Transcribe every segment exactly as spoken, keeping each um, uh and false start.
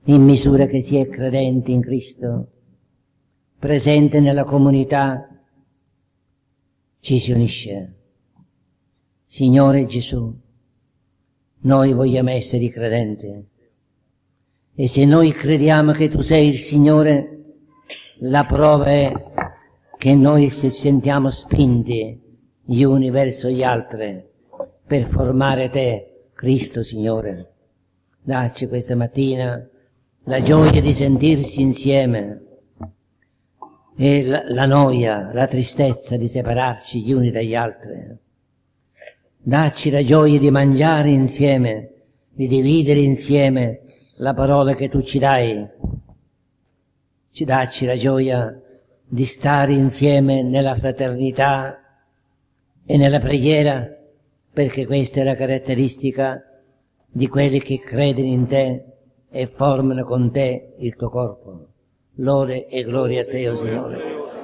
in misura che si è credenti in Cristo, presente nella comunità, ci si unisce. Signore Gesù, noi vogliamo essere credenti, e se noi crediamo che Tu sei il Signore, la prova è che noi se sentiamo spinti gli uni verso gli altri per formare Te, Cristo Signore. Dacci questa mattina la gioia di sentirsi insieme e la, la noia, la tristezza di separarci gli uni dagli altri. Dacci la gioia di mangiare insieme, di dividere insieme la parola che Tu ci dai. Ci dacci la gioia di stare insieme nella fraternità e nella preghiera, perché questa è la caratteristica di quelli che credono in Te e formano con Te il Tuo corpo. Lode e gloria a Te, o Signore.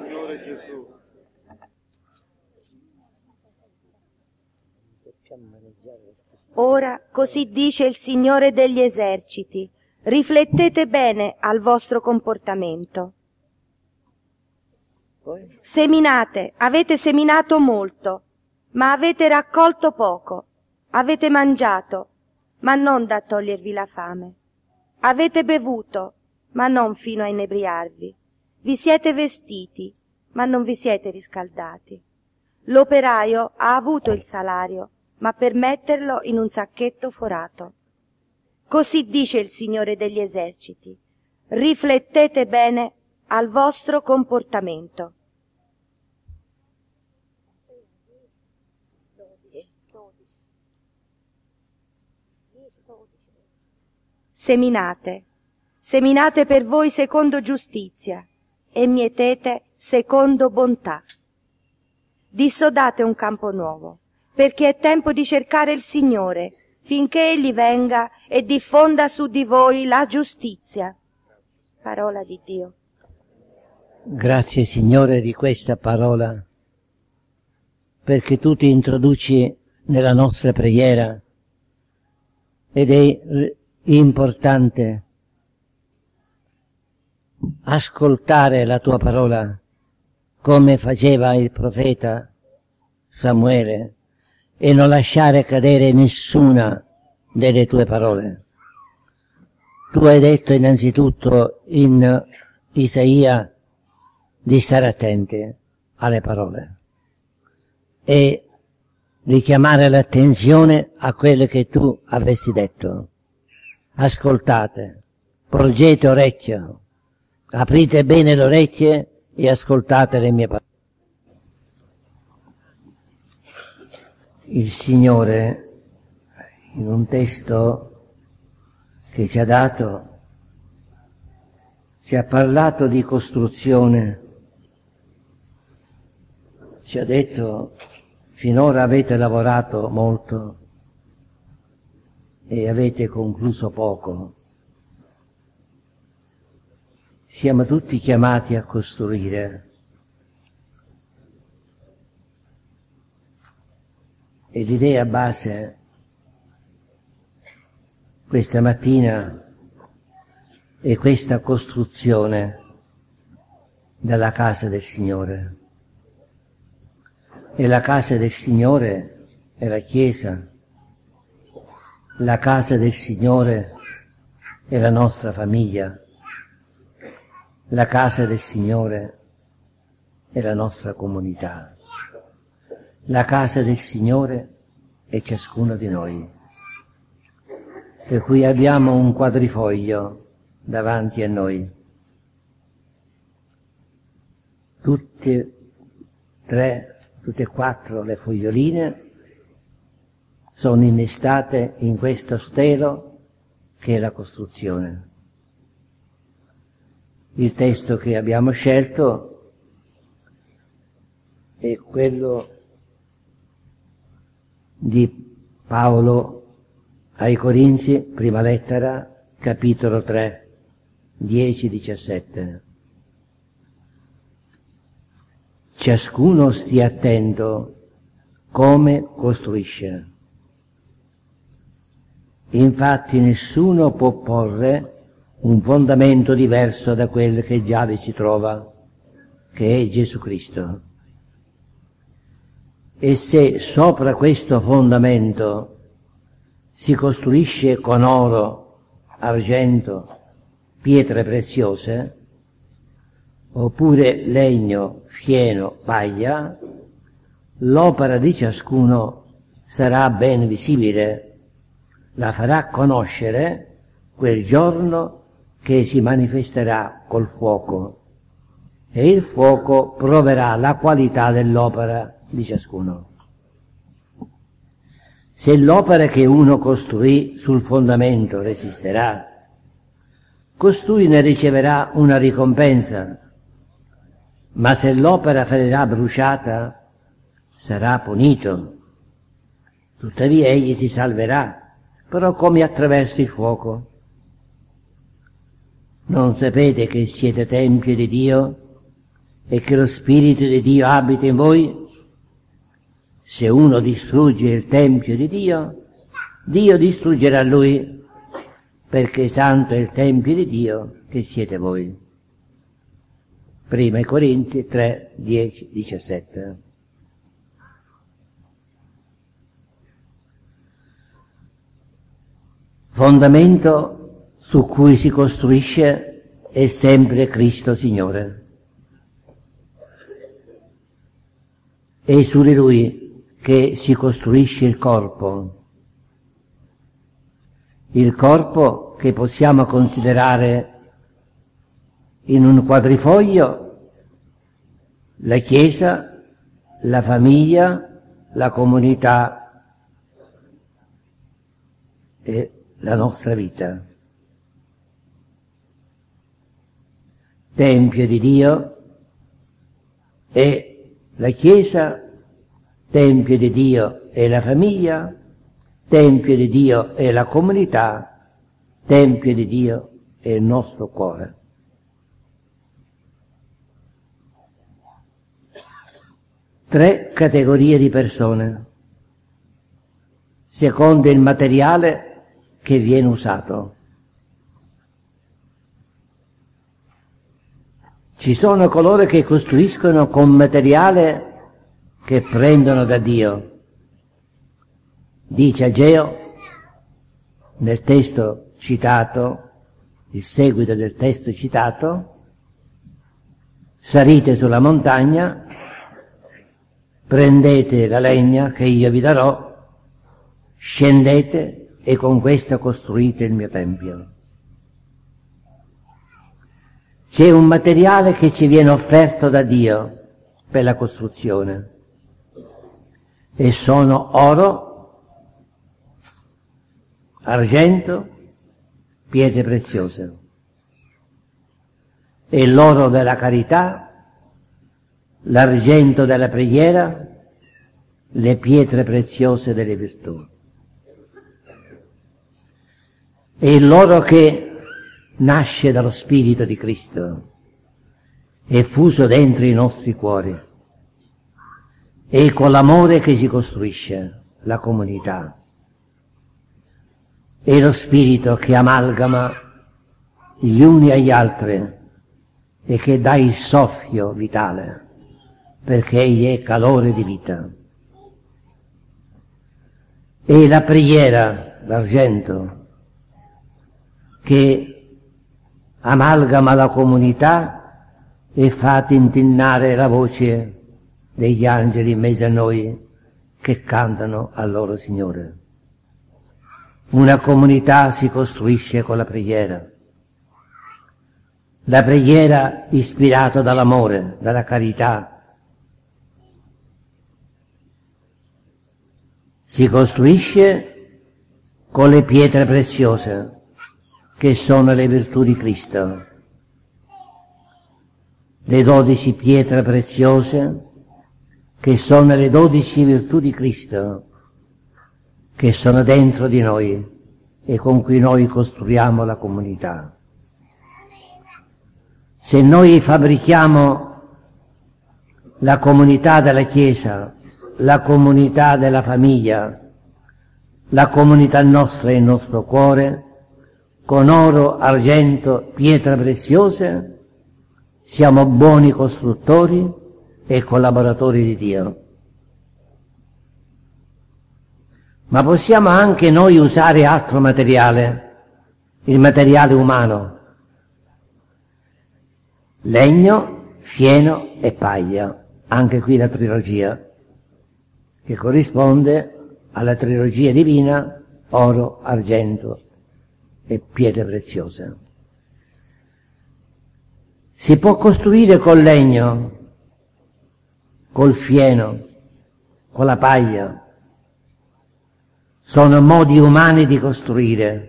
Ora così dice il Signore degli eserciti: riflettete bene al vostro comportamento. Seminate, avete seminato molto, ma avete raccolto poco. Avete mangiato, ma non da togliervi la fame. Avete bevuto, ma non fino a inebriarvi. Vi siete vestiti, ma non vi siete riscaldati. L'operaio ha avuto il salario, ma per metterlo in un sacchetto forato. Così dice il Signore degli eserciti: riflettete bene al vostro comportamento. Seminate, seminate per voi secondo giustizia e mietete secondo bontà. Dissodate un campo nuovo, perché è tempo di cercare il Signore, finché Egli venga e diffonda su di voi la giustizia. Parola di Dio. Grazie, Signore, di questa parola, perché Tu ti introduci nella nostra preghiera ed è importante ascoltare la Tua parola come faceva il profeta Samuele e non lasciare cadere nessuna delle Tue parole. Tu hai detto innanzitutto in Isaia di stare attenti alle parole e richiamare l'attenzione a quello che Tu avresti detto. Ascoltate, porgete orecchio, aprite bene le orecchie e ascoltate le mie parole. Il Signore, in un testo che ci ha dato, ci ha parlato di costruzione, ci ha detto: finora avete lavorato molto e avete concluso poco. Siamo tutti chiamati a costruire. E l'idea base questa mattina è questa costruzione della casa del Signore. E la casa del Signore è la Chiesa. La casa del Signore è la nostra famiglia. La casa del Signore è la nostra comunità. La casa del Signore è ciascuno di noi. Per cui abbiamo un quadrifoglio davanti a noi. Tutte tre, tutte e quattro le foglioline sono innestate in questo stelo che è la costruzione. Il testo che abbiamo scelto è quello di Paolo ai Corinzi, prima lettera, capitolo tre, dieci diciassette. Ciascuno stia attento come costruisce. Infatti nessuno può porre un fondamento diverso da quello che già vi si trova, che è Gesù Cristo. E se sopra questo fondamento si costruisce con oro, argento, pietre preziose, oppure legno, fieno, paglia, l'opera di ciascuno sarà ben visibile, la farà conoscere quel giorno che si manifesterà col fuoco, e il fuoco proverà la qualità dell'opera di ciascuno. Se l'opera che uno costruì sul fondamento resisterà, costui ne riceverà una ricompensa, ma se l'opera finirà bruciata, sarà punito. Tuttavia egli si salverà, però come attraverso il fuoco. Non sapete che siete tempio di Dio e che lo Spirito di Dio abita in voi? Se uno distrugge il tempio di Dio, Dio distruggerà lui, perché santo è il tempio di Dio che siete voi. Prima Corinzi tre, dieci, diciassette. Fondamento su cui si costruisce è sempre Cristo Signore. È su di Lui che si costruisce il corpo. Il corpo che possiamo considerare in un quadrifoglio la Chiesa, la famiglia, la comunità e la nostra vita. Tempio di Dio è la Chiesa, Tempio di Dio è la famiglia, Tempio di Dio è la comunità, Tempio di Dio è il nostro cuore. Tre categorie di persone, secondo il materiale che viene usato. Ci sono coloro che costruiscono con materiale che prendono da Dio. Dice Ageo, nel testo citato, il seguito del testo citato: salite sulla montagna, prendete la legna che io vi darò, scendete e con questa costruite il mio tempio. C'è un materiale che ci viene offerto da Dio per la costruzione, e sono oro, argento, pietre preziose. E l'oro della carità, l'argento della preghiera, le pietre preziose delle virtù. E l'oro che nasce dallo Spirito di Cristo, è fuso dentro i nostri cuori, e con l'amore che si costruisce la comunità. È lo Spirito che amalgama gli uni agli altri e che dà il soffio vitale, perché egli è calore di vita. E la preghiera d'argento che amalgama la comunità e fa tintinnare la voce degli angeli in mezzo a noi che cantano al loro Signore. Una comunità si costruisce con la preghiera. La preghiera ispirata dall'amore, dalla carità. Si costruisce con le pietre preziose, che sono le virtù di Cristo. Le dodici pietre preziose, che sono le dodici virtù di Cristo, che sono dentro di noi e con cui noi costruiamo la comunità. Se noi fabbrichiamo la comunità della Chiesa, la comunità della famiglia, la comunità nostra e il nostro cuore, con oro, argento, pietre preziose, siamo buoni costruttori e collaboratori di Dio. Ma possiamo anche noi usare altro materiale, il materiale umano, legno, fieno e paglia, anche qui la trilogia, che corrisponde alla trilogia divina, oro, argento e pietre preziose. Si può costruire col legno, col fieno, con la paglia. Sono modi umani di costruire.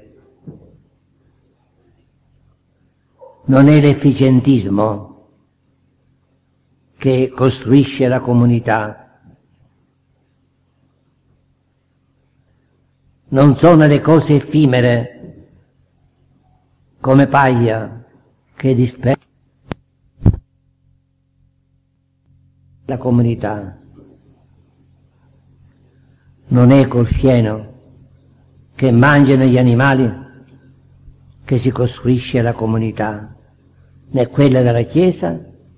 Non è l'efficientismo che costruisce la comunità. Non sono le cose effimere come paglia che dispersa la comunità. Non è col fieno che mangiano gli animali che si costruisce la comunità, né quella della Chiesa,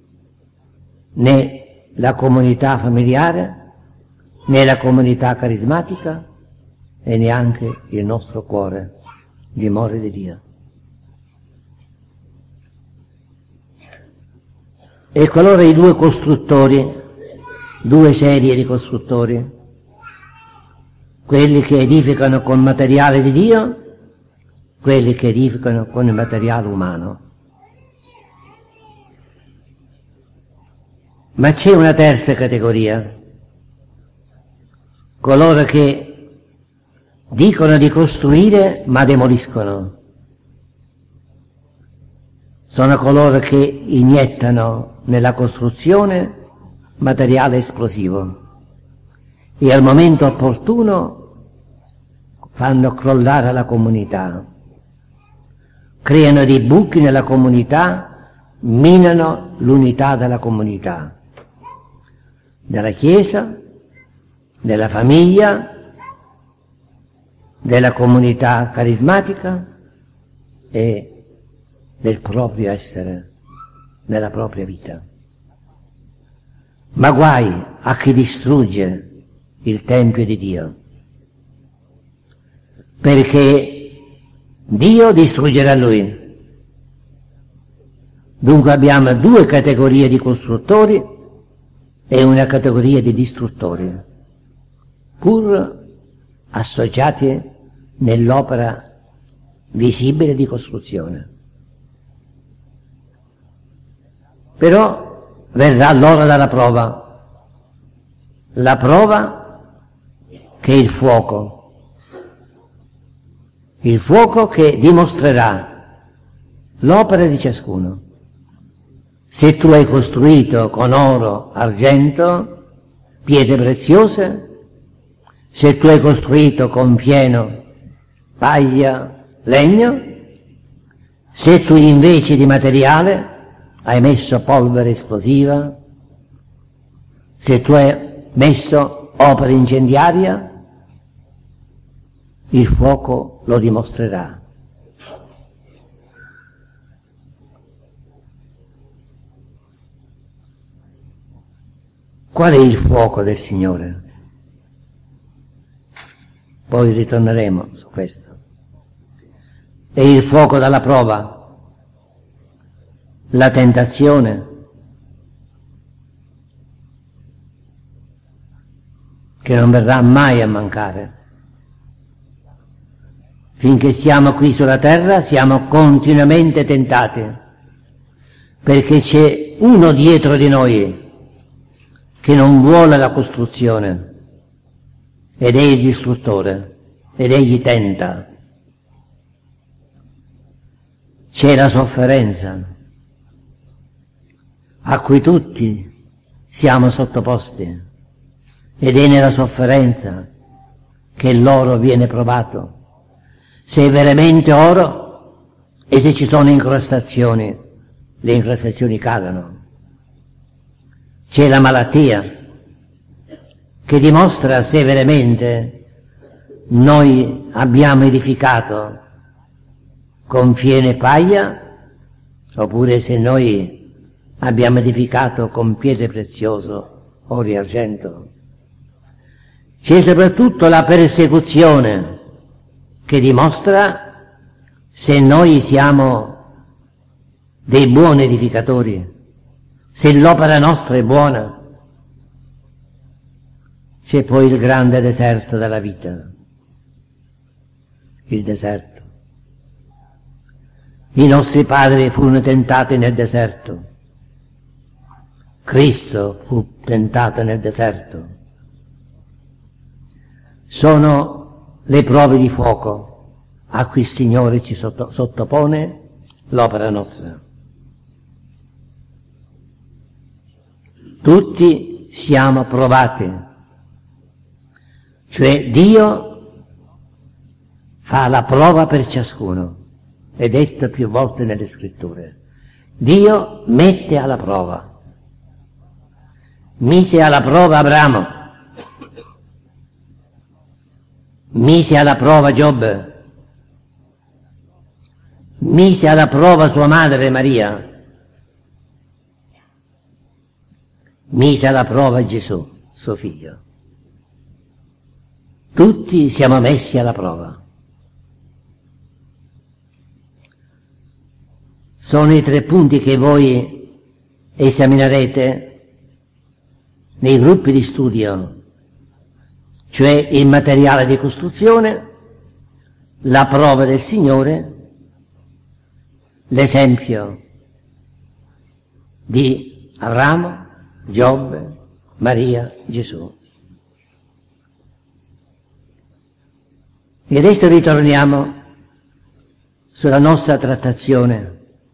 né la comunità familiare, né la comunità carismatica e neanche il nostro cuore, dimora di Dio. Ecco allora i due costruttori, due serie di costruttori, quelli che edificano con materiale di Dio, quelli che edificano con il materiale umano. Ma c'è una terza categoria, coloro che dicono di costruire ma demoliscono. Sono coloro che iniettano nella costruzione materiale esplosivo e al momento opportuno fanno crollare la comunità, creano dei buchi nella comunità, minano l'unità della comunità, della Chiesa, della famiglia, della comunità carismatica e del proprio essere, della propria vita. Ma guai a chi distrugge il Tempio di Dio, perché Dio distruggerà lui. Dunque abbiamo due categorie di costruttori e una categoria di distruttori, pur associati nell'opera visibile di costruzione. Però verrà l'ora della prova, la prova che è il fuoco, il fuoco che dimostrerà l'opera di ciascuno. Se tu hai costruito con oro, argento, pietre preziose, se tu hai costruito con fieno, paglia, legno, se tu invece di materiale hai messo polvere esplosiva, se tu hai messo opera incendiaria, il fuoco lo dimostrerà. Qual è il fuoco del Signore? Poi ritorneremo su questo. È il fuoco dalla prova, la tentazione, che non verrà mai a mancare. Finché siamo qui sulla terra siamo continuamente tentati, perché c'è uno dietro di noi che non vuole la costruzione, ed è il distruttore, ed egli tenta. C'è la sofferenza a cui tutti siamo sottoposti, ed è nella sofferenza che l'oro viene provato. Se è veramente oro e se ci sono incrostazioni, le incrostazioni cadono. C'è la malattia che dimostra se veramente noi abbiamo edificato con fieno e paglia, oppure se noi abbiamo edificato con pietre preziose, oro e argento. C'è soprattutto la persecuzione che dimostra se noi siamo dei buoni edificatori, se l'opera nostra è buona. C'è poi il grande deserto della vita, il deserto. I nostri padri furono tentati nel deserto, Cristo fu tentato nel deserto. Sono le prove di fuoco a cui il Signore ci sotto, sottopone l'opera nostra. Tutti siamo provati, cioè Dio fa la prova per ciascuno, è detto più volte nelle scritture. Dio mette alla prova. Mise alla prova Abramo, mise alla prova Giobbe, mise alla prova sua madre Maria, mise alla prova Gesù, suo figlio. Tutti siamo messi alla prova. Sono i tre punti che voi esaminerete nei gruppi di studio, cioè il materiale di costruzione, la prova del Signore, l'esempio di Abramo, Giobbe, Maria, Gesù. E adesso ritorniamo sulla nostra trattazione.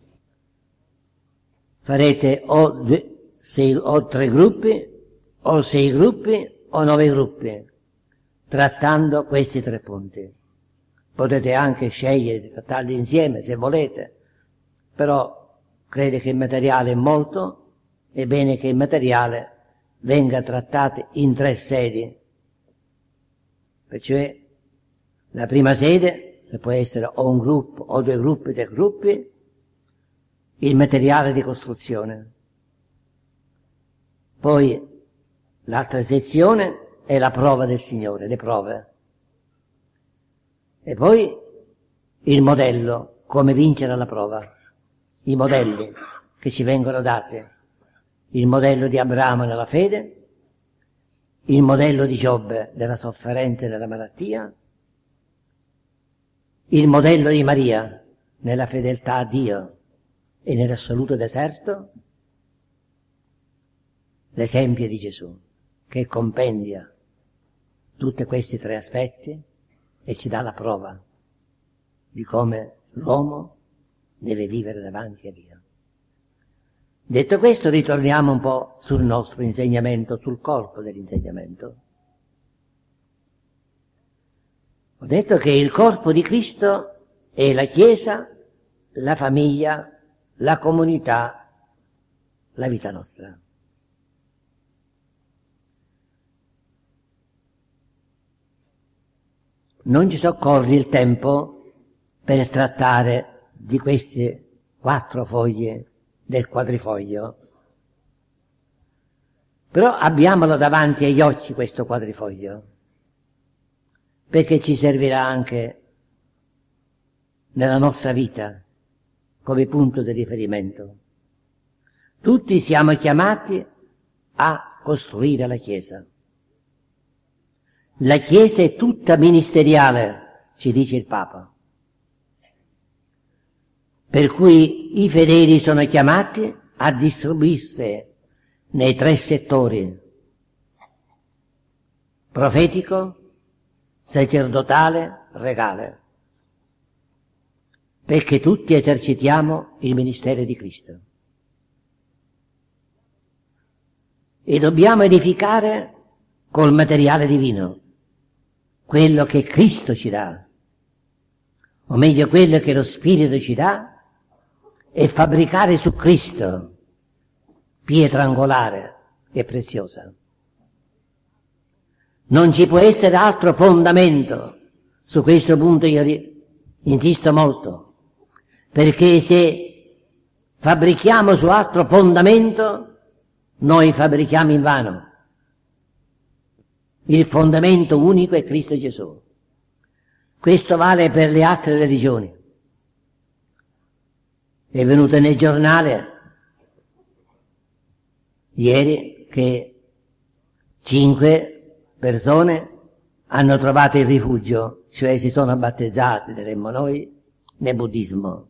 Farete o, due, sei, o tre gruppi, o sei gruppi, o nove gruppi, trattando questi tre punti. Potete anche scegliere di trattarli insieme se volete, però credo che il materiale è molto, è bene che il materiale venga trattato in tre sedi. Cioè, la prima sede, che può essere o un gruppo, o due gruppi, tre gruppi, il materiale di costruzione. Poi l'altra sezione è la prova del Signore, le prove. E poi il modello, come vincere la prova, i modelli che ci vengono dati, il modello di Abramo nella fede, il modello di Giobbe nella sofferenza e nella malattia, il modello di Maria nella fedeltà a Dio e nell'assoluto deserto, l'esempio di Gesù che compendia tutti questi tre aspetti e ci dà la prova di come l'uomo deve vivere davanti a Dio. Detto questo, ritorniamo un po' sul nostro insegnamento, sul corpo dell'insegnamento. Ho detto che il corpo di Cristo è la Chiesa, la famiglia, la comunità, la vita nostra. Non ci soccorre il tempo per trattare di queste quattro foglie del quadrifoglio, però abbiamolo davanti agli occhi questo quadrifoglio, perché ci servirà anche nella nostra vita come punto di riferimento. Tutti siamo chiamati a costruire la Chiesa. La Chiesa è tutta ministeriale, ci dice il Papa. Per cui i fedeli sono chiamati a distribuirsi nei tre settori: profetico, sacerdotale, regale, perché tutti esercitiamo il ministero di Cristo. E dobbiamo edificare col materiale divino, quello che Cristo ci dà, o meglio quello che lo Spirito ci dà, e fabbricare su Cristo pietra angolare e preziosa. Non ci può essere altro fondamento. Su questo punto io insisto molto. perché se fabbrichiamo su altro fondamento, noi fabbrichiamo invano. Il fondamento unico è Cristo Gesù. Questo vale per le altre religioni. È venuto nel giornale ieri che cinque persone hanno trovato il rifugio, cioè si sono battezzati, diremmo noi, nel buddismo.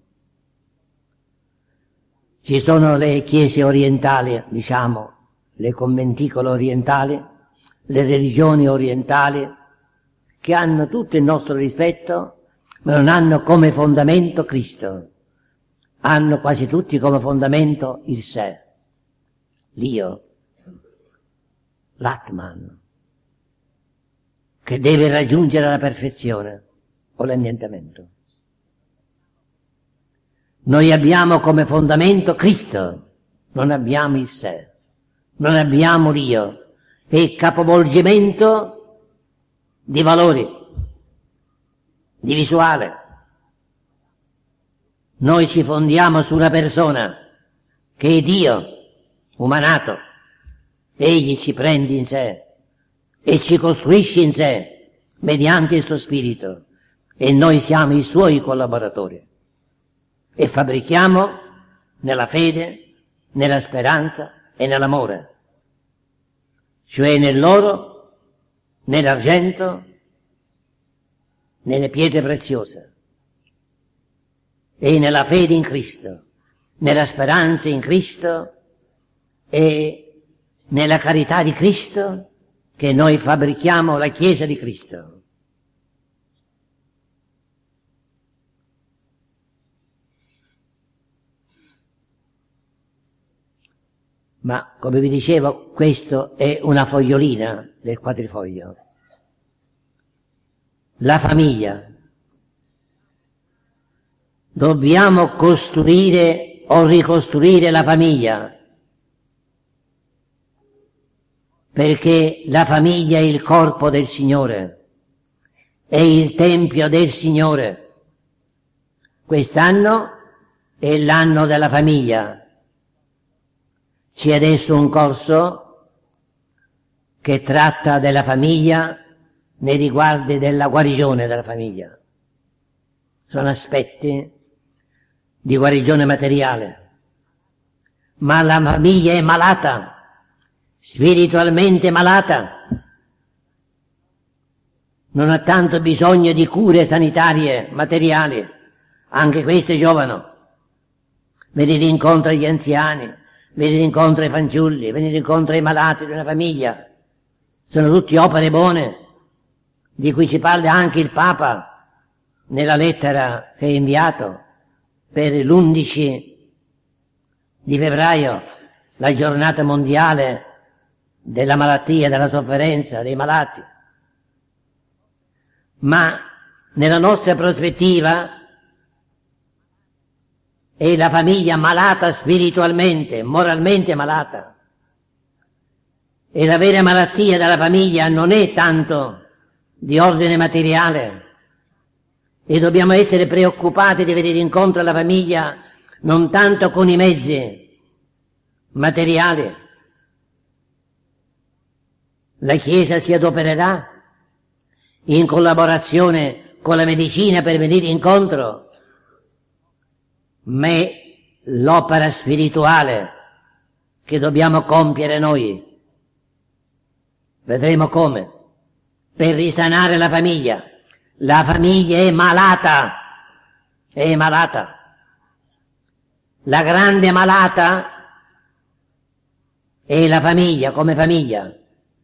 Ci sono le chiese orientali, diciamo, le conventicole orientali, le religioni orientali, che hanno tutto il nostro rispetto, ma non hanno come fondamento Cristo. Hanno quasi tutti come fondamento il sé, l'io, l'Atman, che deve raggiungere la perfezione o l'annientamento. Noi abbiamo come fondamento Cristo, non abbiamo il sé, non abbiamo l'io, e capovolgimento di valori, di visuale. Noi ci fondiamo su una persona che è Dio, umanato. Egli ci prende in sé e ci costruisce in sé mediante il suo spirito, e noi siamo i suoi collaboratori e fabbrichiamo nella fede, nella speranza e nell'amore, cioè nell'oro, nell'argento, nelle pietre preziose, e nella fede in Cristo, nella speranza in Cristo e nella carità di Cristo, che noi fabbrichiamo la Chiesa di Cristo. Ma, come vi dicevo, questo è una fogliolina del quadrifoglio. La famiglia. Dobbiamo costruire o ricostruire la famiglia, perché la famiglia è il corpo del Signore, è il tempio del Signore. Quest'anno è l'anno della famiglia. C'è adesso un corso che tratta della famiglia nei riguardi della guarigione della famiglia. Sono aspetti di guarigione materiale. Ma la famiglia è malata, spiritualmente malata. Non ha tanto bisogno di cure sanitarie, materiali. Anche queste giovano. Venire incontro agli anziani, venire incontro ai fanciulli, venire incontro ai malati di una famiglia. Sono tutte opere buone, di cui ci parla anche il Papa nella lettera che ha inviato per l'undici di febbraio, la giornata mondiale della malattia, della sofferenza, dei malati. Ma nella nostra prospettiva è la famiglia malata spiritualmente, moralmente malata. E la vera malattia della famiglia non è tanto di ordine materiale, e dobbiamo essere preoccupati di venire incontro alla famiglia non tanto con i mezzi materiali. La Chiesa si adopererà in collaborazione con la medicina per venire incontro, ma è l'opera spirituale che dobbiamo compiere noi. Vedremo come. Per risanare la famiglia. La famiglia è malata, è malata. La grande malata è la famiglia, come famiglia.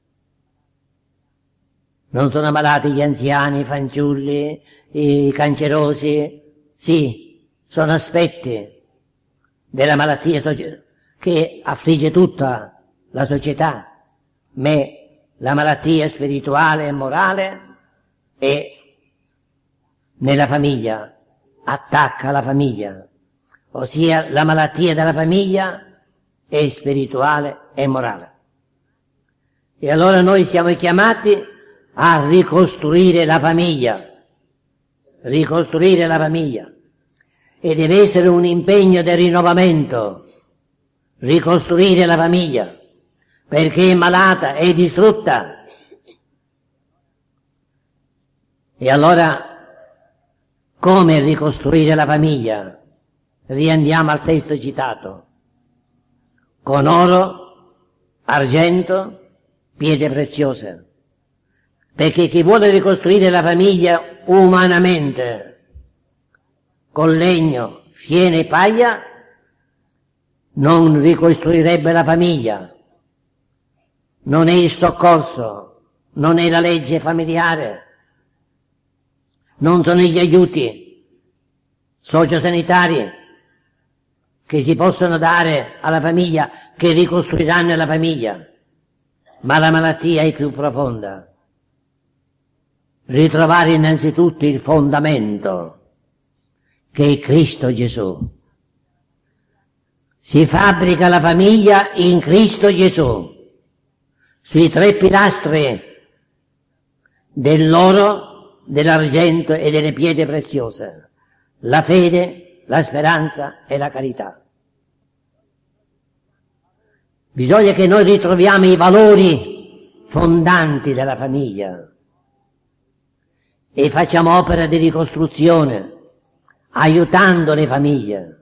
Non sono malati gli anziani, i fanciulli, i cancerosi. Sì, sono aspetti della malattia che affligge tutta la società, ma la malattia spirituale e morale è nella famiglia, attacca la famiglia, ossia la malattia della famiglia è spirituale e morale. E allora noi siamo chiamati a ricostruire la famiglia, ricostruire la famiglia. e deve essere un impegno del rinnovamento, ricostruire la famiglia, perché è malata, è distrutta. E allora, come ricostruire la famiglia? Riandiamo al testo citato. Con oro, argento, pietre preziose. Perché chi vuole ricostruire la famiglia umanamente, con legno, fieno e paglia, non ricostruirebbe la famiglia. Non è il soccorso, non è la legge familiare, non sono gli aiuti sociosanitari che si possono dare alla famiglia che ricostruiranno la famiglia, ma la malattia è più profonda. Ritrovare innanzitutto il fondamento, che è Cristo Gesù. Si fabbrica la famiglia in Cristo Gesù, sui tre pilastri dell'oro, dell'argento e delle pietre preziose: la fede, la speranza e la carità. Bisogna che noi ritroviamo i valori fondanti della famiglia e facciamo opera di ricostruzione, aiutando le famiglie.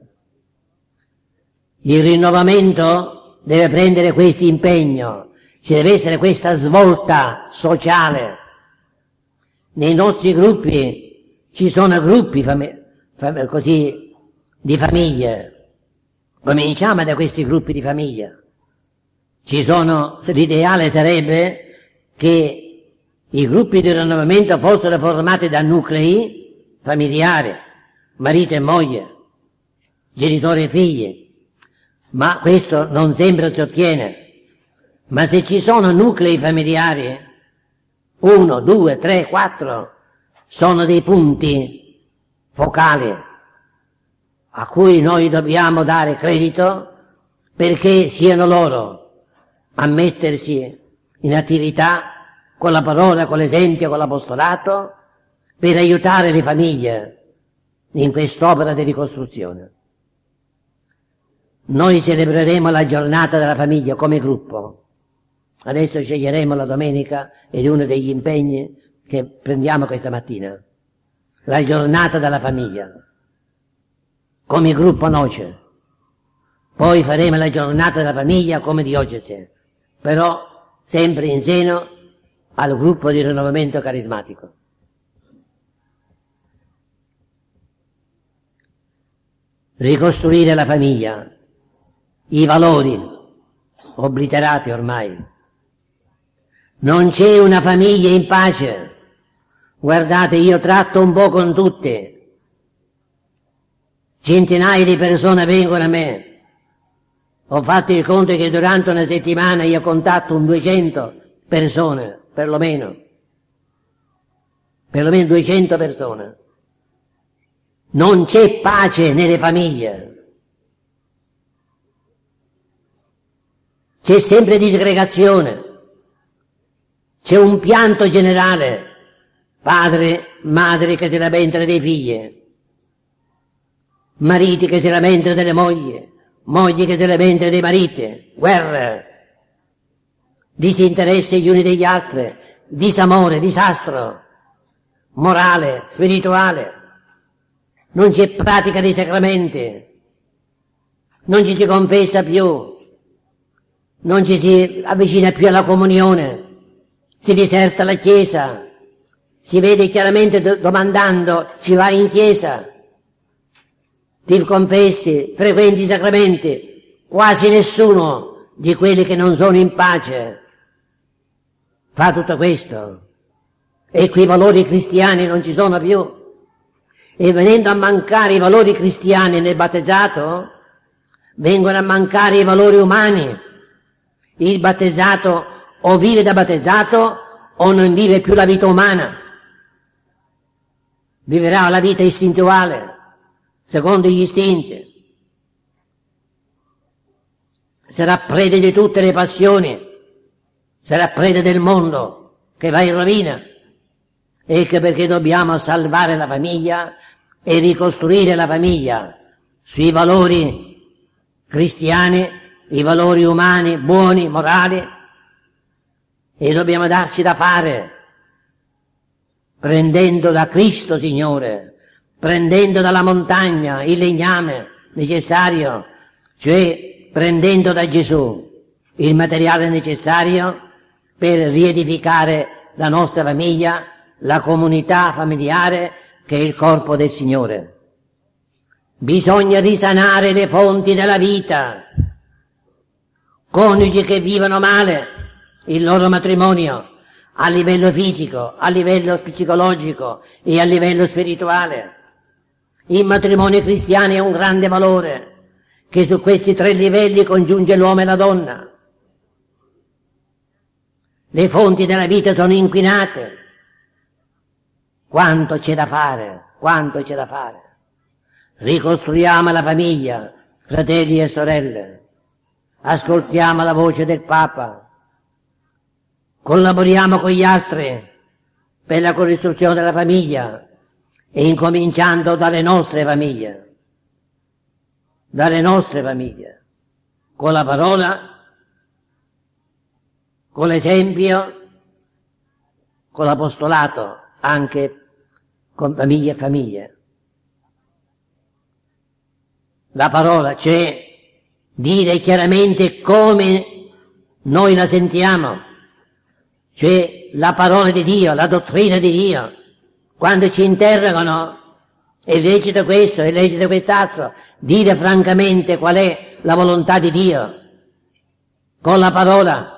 Il rinnovamento deve prendere questo impegno, ci deve essere questa svolta sociale. Nei nostri gruppi ci sono gruppi fam- fam- così di famiglie. Cominciamo da questi gruppi di famiglia. Ci sono, l'ideale sarebbe che i gruppi di rinnovamento fossero formati da nuclei familiari, marito e moglie, genitori e figli, ma questo non sempre si ottiene. Ma se ci sono nuclei familiari, uno, due, tre, quattro, sono dei punti focali a cui noi dobbiamo dare credito, perché siano loro a mettersi in attività con la parola, con l'esempio, con l'apostolato, per aiutare le famiglie in quest'opera di ricostruzione. Noi celebreremo la giornata della famiglia come gruppo. Adesso sceglieremo la domenica ed è uno degli impegni che prendiamo questa mattina. La giornata della famiglia, come gruppo Noce. Poi faremo la giornata della famiglia come diocesi, però sempre in seno al gruppo di rinnovamento carismatico. Ricostruire la famiglia, i valori obliterati ormai. Non c'è una famiglia in pace. Guardate, io tratto un po' con tutte. Centinaia di persone vengono a me. Ho fatto il conto che durante una settimana io contatto un duecento persone, perlomeno. Perlomeno duecento persone. Non c'è pace nelle famiglie. C'è sempre disgregazione. C'è un pianto generale. Padre, madre che si lamentano dei figli. Mariti che si lamentano delle mogli. Mogli che si lamentano dei mariti. Guerre. Disinteresse gli uni degli altri. Disamore, disastro. Morale, spirituale. Non c'è pratica dei sacramenti. Non ci si confessa più. Non ci si avvicina più alla comunione. Si diserta la chiesa. Si vede chiaramente do- domandando, ci vai in chiesa? Ti confessi, frequenti i sacramenti? Quasi nessuno di quelli che non sono in pace fa tutto questo. E quei valori cristiani non ci sono più. E venendo a mancare i valori cristiani nel battezzato, vengono a mancare i valori umani. Il battezzato o vive da battezzato o non vive più la vita umana. Viverà la vita istintuale, secondo gli istinti. Sarà preda di tutte le passioni, sarà preda del mondo che va in rovina. Ecco perché dobbiamo salvare la famiglia e ricostruire la famiglia sui valori cristiani, i valori umani, buoni, morali, e dobbiamo darci da fare, prendendo da Cristo Signore, prendendo dalla montagna il legname necessario, cioè prendendo da Gesù il materiale necessario per riedificare la nostra famiglia, la comunità familiare che è il corpo del Signore. Bisogna risanare le fonti della vita, coniugi che vivono male il loro matrimonio a livello fisico, a livello psicologico e a livello spirituale. Il matrimonio cristiano è un grande valore che su questi tre livelli congiunge l'uomo e la donna. Le fonti della vita sono inquinate. Quanto c'è da fare, quanto c'è da fare. Ricostruiamo la famiglia, fratelli e sorelle. Ascoltiamo la voce del Papa. Collaboriamo con gli altri per la ricostruzione della famiglia e incominciando dalle nostre famiglie. Dalle nostre famiglie. Con la parola, con l'esempio, con l'apostolato, anche con famiglie e famiglie. La parola, cioè dire chiaramente come noi la sentiamo, cioè la parola di Dio, la dottrina di Dio. Quando ci interrogano, è lecito questo, è lecito quest'altro, dire francamente qual è la volontà di Dio, con la parola.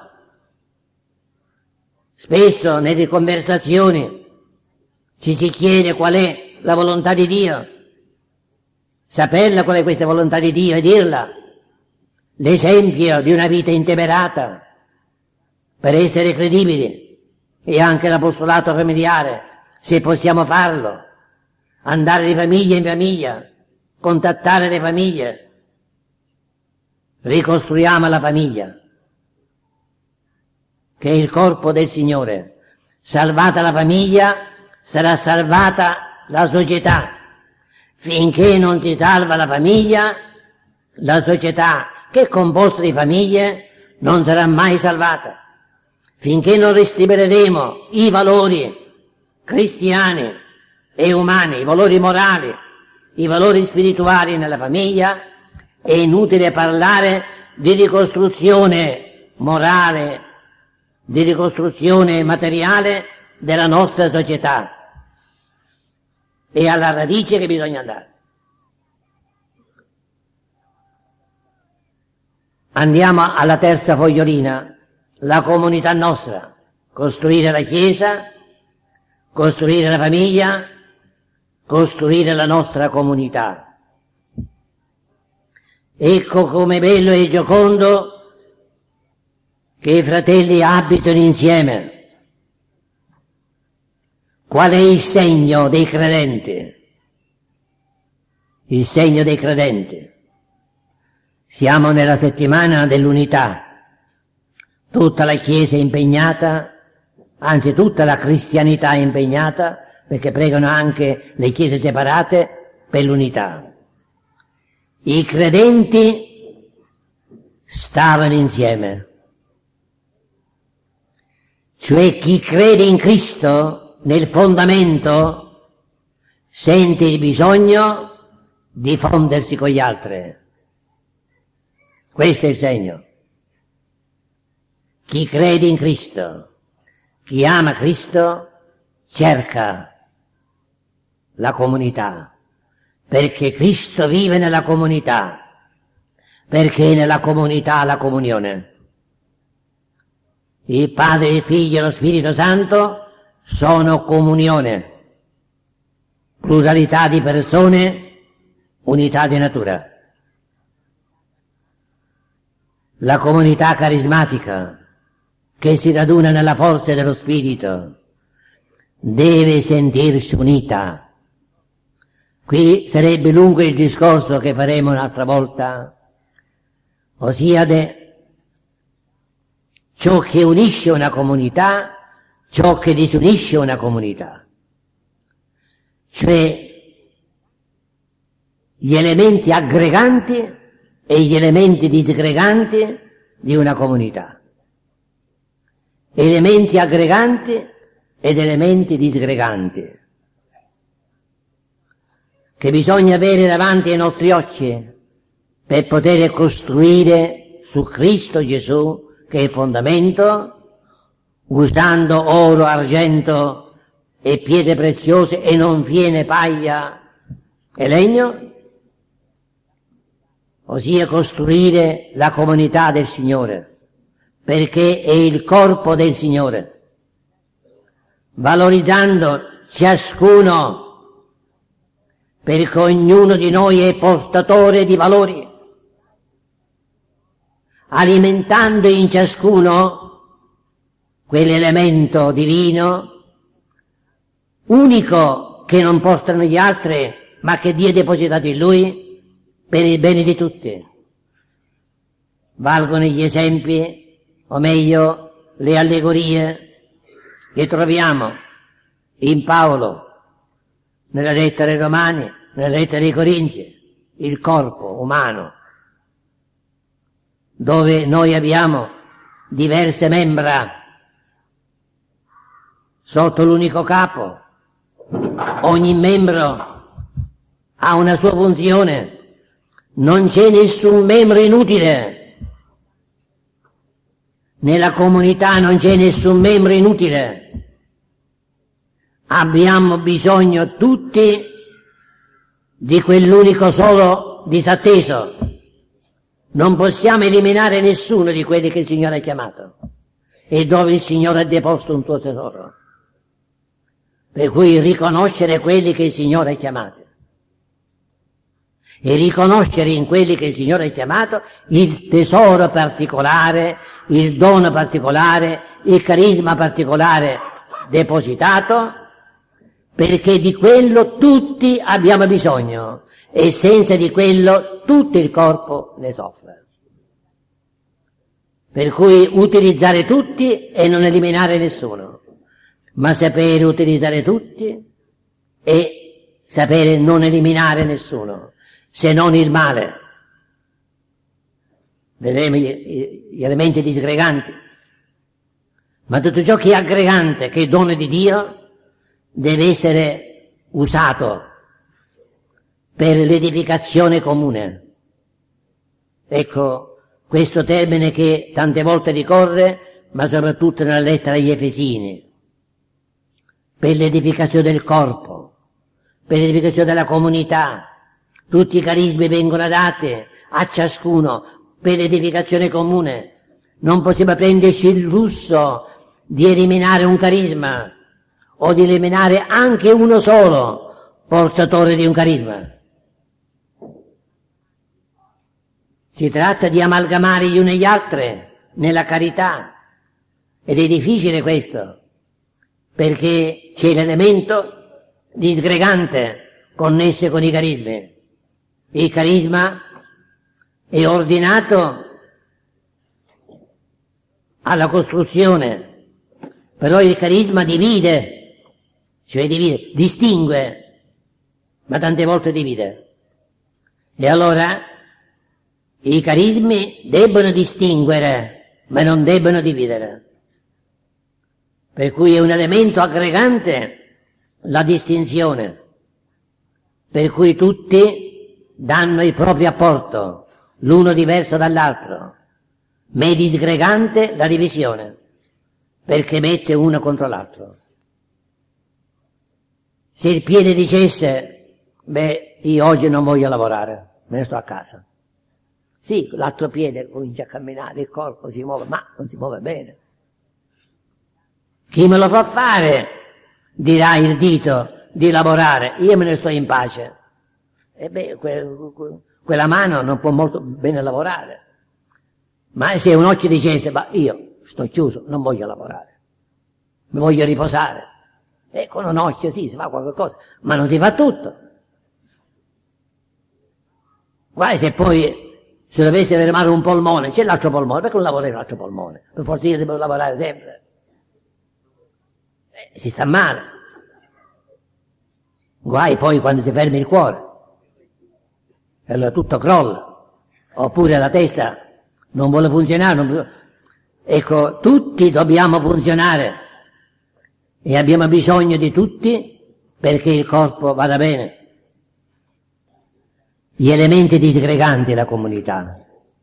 Spesso nelle conversazioni ci si chiede qual è la volontà di Dio, saperla qual è questa volontà di Dio e dirla, l'esempio di una vita intemerata per essere credibili, e anche l'apostolato familiare, se possiamo farlo, andare di famiglia in famiglia, contattare le famiglie, ricostruiamo la famiglia, che è il corpo del Signore. Salvata la famiglia, sarà salvata la società. Finché non si salva la famiglia, la società, che è composta di famiglie, non sarà mai salvata. Finché non ristabiliremo i valori cristiani e umani, i valori morali, i valori spirituali nella famiglia, è inutile parlare di ricostruzione morale, di ricostruzione materiale della nostra società. È alla radice che bisogna andare. Andiamo alla terza fogliolina, la comunità nostra, costruire la Chiesa, costruire la famiglia, costruire la nostra comunità. Ecco come bello e giocondo che i fratelli abitano insieme. Qual è il segno dei credenti? Il segno dei credenti. Siamo nella settimana dell'unità. Tutta la Chiesa è impegnata, anzi tutta la cristianità è impegnata, perché pregano anche le chiese separate per l'unità. I credenti stavano insieme. Cioè chi crede in Cristo nel fondamento sente il bisogno di fondersi con gli altri. Questo è il segno. Chi crede in Cristo, chi ama Cristo, cerca la comunità, perché Cristo vive nella comunità, perché nella comunità la comunione. Il Padre, il Figlio e lo Spirito Santo sono comunione, pluralità di persone, unità di natura. La comunità carismatica, che si raduna nella forza dello Spirito, deve sentirsi unita. Qui sarebbe lungo il discorso che faremo un'altra volta, ossia de ciò che unisce una comunità, ciò che disunisce una comunità. Cioè gli elementi aggreganti e gli elementi disgreganti di una comunità. Elementi aggreganti ed elementi disgreganti che bisogna avere davanti ai nostri occhi per poter costruire su Cristo Gesù, che è il fondamento, usando oro, argento e pietre preziose e non fiene, paglia e legno, ossia costruire la comunità del Signore, perché è il corpo del Signore, valorizzando ciascuno, perché ognuno di noi è portatore di valori, alimentando in ciascuno quell'elemento divino unico che non portano gli altri, ma che Dio ha depositato in lui per il bene di tutti. Valgono gli esempi, o meglio, le allegorie che troviamo in Paolo, nella lettera ai Romani, nella lettera ai Corinzi, il corpo umano, dove noi abbiamo diverse membra sotto l'unico capo. Ogni membro ha una sua funzione, non c'è nessun membro inutile. Nella comunità non c'è nessun membro inutile. Abbiamo bisogno tutti di quell'unico solo disatteso. Non possiamo eliminare nessuno di quelli che il Signore ha chiamato e dove il Signore ha deposto un tuo tesoro. Per cui riconoscere quelli che il Signore ha chiamato e riconoscere in quelli che il Signore ha chiamato il tesoro particolare, il dono particolare, il carisma particolare depositato, perché di quello tutti abbiamo bisogno e senza di quello tutto il corpo ne soffre. Per cui utilizzare tutti e non eliminare nessuno, ma sapere utilizzare tutti e sapere non eliminare nessuno, se non il male. Vedremo gli, gli elementi disgreganti, ma tutto ciò che è aggregante, che è dono di Dio, deve essere usato per l'edificazione comune. Ecco, questo termine che tante volte ricorre, ma soprattutto nella lettera agli Efesini, per l'edificazione del corpo, per l'edificazione della comunità. Tutti i carismi vengono dati a ciascuno per l'edificazione comune. Non possiamo prenderci il lusso di eliminare un carisma o di eliminare anche uno solo portatore di un carisma. Si tratta di amalgamare gli uni e gli altri nella carità ed è difficile questo, perché c'è l'elemento disgregante connesso con i carismi. Il carisma è ordinato alla costruzione, però il carisma divide, cioè divide, distingue, ma tante volte divide. E allora i carismi debbono distinguere, ma non debbono dividere. Per cui è un elemento aggregante la distinzione, per cui tutti danno il proprio apporto, l'uno diverso dall'altro, ma è disgregante la divisione, perché mette uno contro l'altro. Se il piede dicesse, beh, io oggi non voglio lavorare, me ne sto a casa. Sì, l'altro piede comincia a camminare, il corpo si muove, ma non si muove bene. Chi me lo fa fare, dirà il dito, di lavorare, io me ne sto in pace. E beh, que, que, quella mano non può molto bene lavorare. Ma se un occhio dicesse, ma io sto chiuso, non voglio lavorare, mi voglio riposare. E con un occhio sì, si fa qualcosa, ma non si fa tutto. Guarda, se poi se dovesse avere male un polmone, c'è l'altro polmone, perché non lavori l'altro polmone? Per forza io devo lavorare sempre. Eh, si sta male. Guai poi quando si fermi il cuore. e allora tutto crolla, oppure la testa non vuole funzionare, non vuole... Ecco, tutti dobbiamo funzionare e abbiamo bisogno di tutti perché il corpo vada bene. Gli elementi disgreganti della comunità,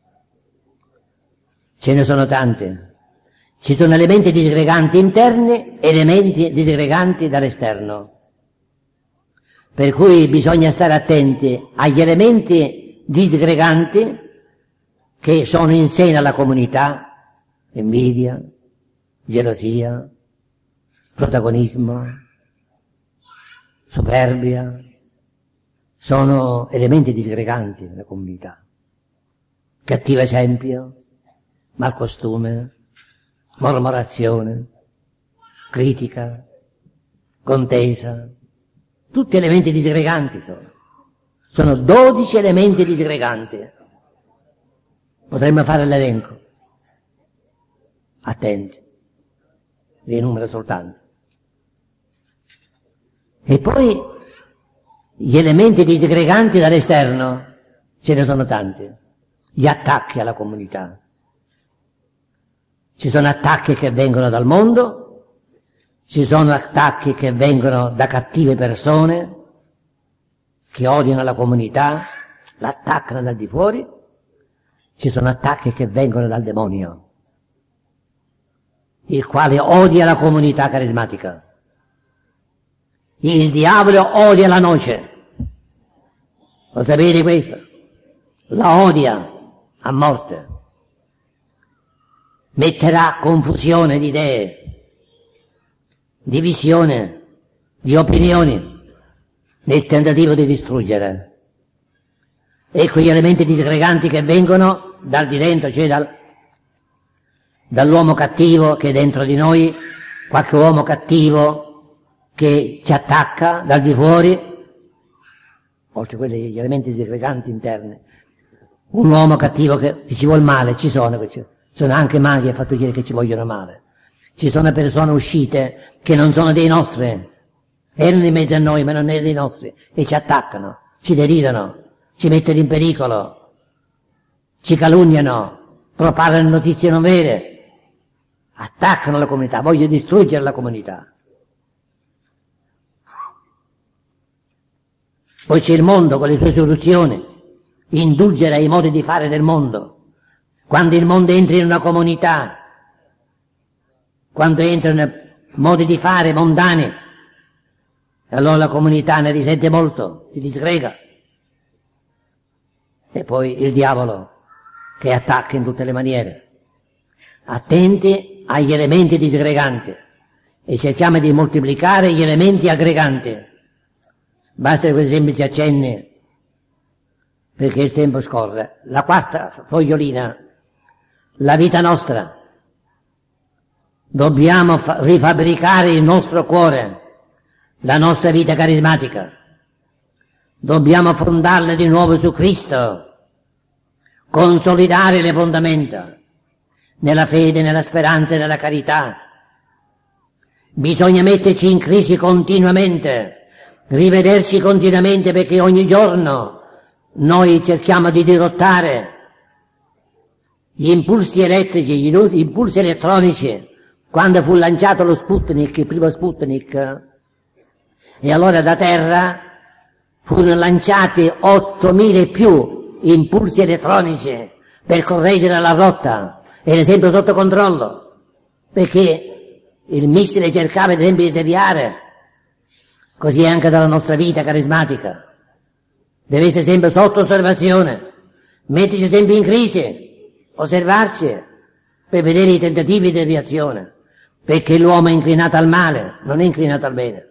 ce ne sono tanti. Ci sono elementi disgreganti interni e elementi disgreganti dall'esterno. Per cui bisogna stare attenti agli elementi disgreganti che sono in seno alla comunità: invidia, gelosia, protagonismo, superbia. Sono elementi disgreganti nella comunità. Cattivo esempio, malcostume, mormorazione, critica, contesa, tutti elementi disgreganti sono. Sono dodici elementi disgreganti. Potremmo fare l'elenco. Attenti, li enumero soltanto. E poi gli elementi disgreganti dall'esterno, ce ne sono tanti. Gli attacchi alla comunità. Ci sono attacchi che vengono dal mondo, ci sono attacchi che vengono da cattive persone che odiano la comunità, l'attaccano dal di fuori, ci sono attacchi che vengono dal demonio, il quale odia la comunità carismatica. Il diavolo odia la noce. Lo sapete questo? La odia a morte. Metterà confusione di idee, divisione di opinioni nel tentativo di distruggere. Ecco gli elementi disgreganti che vengono dal di dentro, cioè dal, dall'uomo cattivo che è dentro di noi, qualche uomo cattivo che ci attacca dal di fuori, oltre a quelli, gli elementi disgreganti interni. Un uomo cattivo che, che ci vuol male, ci sono, ci sono anche maghi e fattucchieri che ci vogliono male. Ci sono persone uscite che non sono dei nostri, erano in mezzo a noi ma non erano dei nostri, e ci attaccano, ci deridono, ci mettono in pericolo, ci calunniano, propagano notizie non vere, attaccano la comunità, vogliono distruggere la comunità. Poi c'è il mondo con le sue soluzioni, indulgere ai modi di fare del mondo. Quando il mondo entra in una comunità, quando entrano modi di fare mondani, allora la comunità ne risente molto, si disgrega. E poi il diavolo che attacca in tutte le maniere. Attenti agli elementi disgreganti e cerchiamo di moltiplicare gli elementi aggreganti. Basta questi semplici accenni perché il tempo scorre. La quarta fogliolina, la vita nostra. Dobbiamo fa- rifabbricare il nostro cuore, la nostra vita carismatica. Dobbiamo fondarla di nuovo su Cristo, consolidare le fondamenta nella fede, nella speranza e nella carità. Bisogna metterci in crisi continuamente, rivederci continuamente, perché ogni giorno noi cerchiamo di dirottare gli impulsi elettrici, gli impulsi elettronici. Quando fu lanciato lo Sputnik, il primo Sputnik, e allora da terra furono lanciati ottomila e più impulsi elettronici per correggere la rotta, era sempre sotto controllo, perché il missile cercava ad esempio di deviare. Così è anche dalla nostra vita carismatica. Deve essere sempre sotto osservazione, metterci sempre in crisi, osservarci per vedere i tentativi di deviazione, perché l'uomo è inclinato al male, non è inclinato al bene.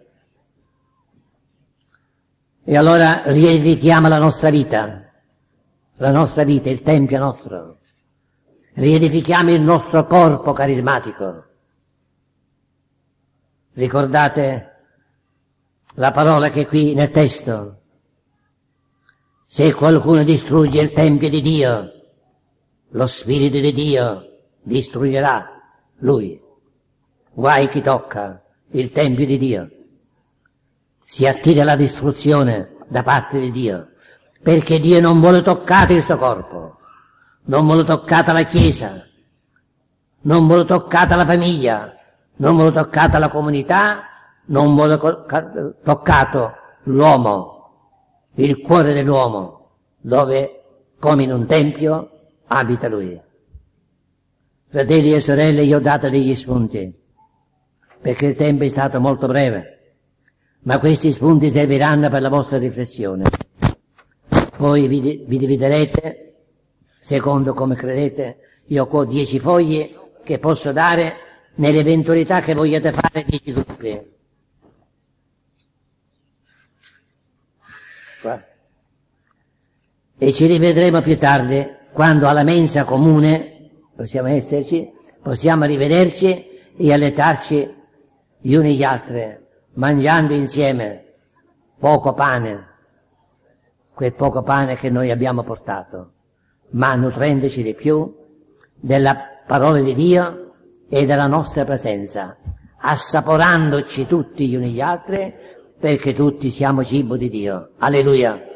E allora riedifichiamo la nostra vita, la nostra vita, il tempio nostro, riedifichiamo il nostro corpo carismatico. Ricordate la parola che è qui nel testo: se qualcuno distrugge il tempio di Dio, lo Spirito di Dio distruggerà lui. Guai chi tocca il tempio di Dio. Si attira la distruzione da parte di Dio. perché Dio non vuole toccare il suo corpo, non vuole toccare la Chiesa, non vuole toccare la famiglia, non vuole toccare la comunità, non vuole toccato l'uomo, il cuore dell'uomo, dove, come in un tempio, abita Lui. Fratelli e sorelle, io ho dato degli spunti, perché il tempo è stato molto breve, ma questi spunti serviranno per la vostra riflessione. Poi vi, vi dividerete, secondo come credete. Io ho qua dieci fogli che posso dare nell'eventualità che vogliate fare dieci gruppi. E ci rivedremo più tardi, quando alla mensa comune possiamo esserci, possiamo rivederci e alletarci gli uni gli altri, mangiando insieme poco pane, quel poco pane che noi abbiamo portato, ma nutrendoci di più della parola di Dio e della nostra presenza, assaporandoci tutti gli uni gli altri, perché tutti siamo cibo di Dio. Alleluia!